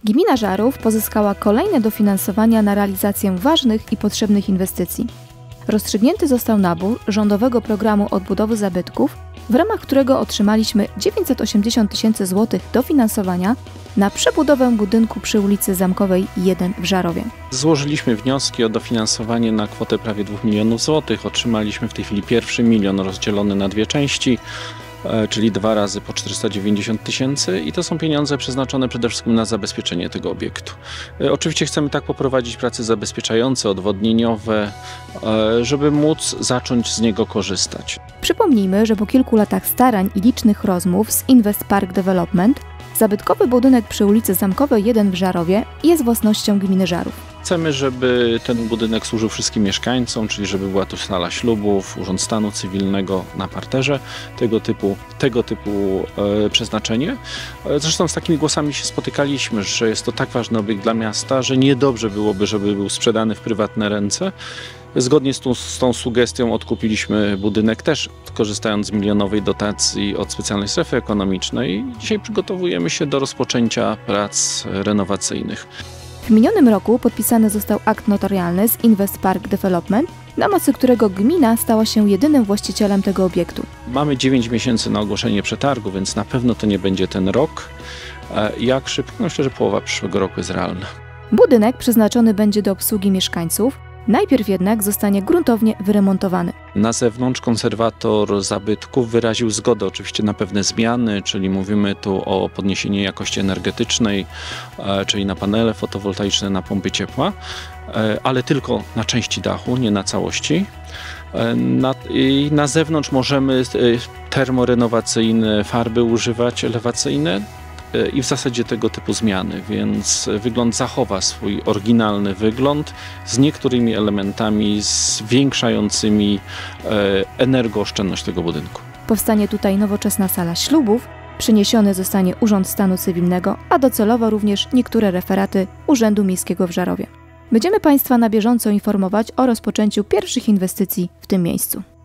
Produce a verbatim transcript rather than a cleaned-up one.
Gmina Żarów pozyskała kolejne dofinansowania na realizację ważnych i potrzebnych inwestycji. Rozstrzygnięty został nabór rządowego programu odbudowy zabytków, w ramach którego otrzymaliśmy dziewięćset osiemdziesiąt tysięcy złotych dofinansowania na przebudowę budynku przy ulicy Zamkowej jeden w Żarowie. Złożyliśmy wnioski o dofinansowanie na kwotę prawie dwóch milionów złotych. Otrzymaliśmy w tej chwili pierwszy milion rozdzielony na dwie części, czyli dwa razy po czterysta dziewięćdziesiąt tysięcy i to są pieniądze przeznaczone przede wszystkim na zabezpieczenie tego obiektu. Oczywiście chcemy tak poprowadzić prace zabezpieczające, odwodnieniowe, żeby móc zacząć z niego korzystać. Przypomnijmy, że po kilku latach starań i licznych rozmów z Invest Park Development zabytkowy budynek przy ulicy Zamkowej jeden w Żarowie jest własnością gminy Żarów. Chcemy, żeby ten budynek służył wszystkim mieszkańcom, czyli żeby była to sala ślubów, urząd stanu cywilnego na parterze, tego typu, tego typu e, przeznaczenie. Zresztą z takimi głosami się spotykaliśmy, że jest to tak ważny obiekt dla miasta, że niedobrze byłoby, żeby był sprzedany w prywatne ręce. Zgodnie z tą, z tą sugestią odkupiliśmy budynek też, korzystając z milionowej dotacji od specjalnej strefy ekonomicznej. Dzisiaj przygotowujemy się do rozpoczęcia prac renowacyjnych. W minionym roku podpisany został akt notarialny z Invest Park Development, na mocy którego gmina stała się jedynym właścicielem tego obiektu. Mamy dziewięć miesięcy na ogłoszenie przetargu, więc na pewno to nie będzie ten rok. Jak szybko? No myślę, że połowa przyszłego roku jest realna. Budynek przeznaczony będzie do obsługi mieszkańców, najpierw jednak zostanie gruntownie wyremontowany. Na zewnątrz konserwator zabytków wyraził zgodę oczywiście na pewne zmiany, czyli mówimy tu o podniesieniu jakości energetycznej, czyli na panele fotowoltaiczne, na pompy ciepła, ale tylko na części dachu, nie na całości. Na, i na zewnątrz możemy termorenowacyjne farby używać, elewacyjne, i w zasadzie tego typu zmiany, więc wygląd zachowa swój oryginalny wygląd z niektórymi elementami zwiększającymi energooszczędność tego budynku. Powstanie tutaj nowoczesna sala ślubów, przeniesiony zostanie Urząd Stanu Cywilnego, a docelowo również niektóre referaty Urzędu Miejskiego w Żarowie. Będziemy Państwa na bieżąco informować o rozpoczęciu pierwszych inwestycji w tym miejscu.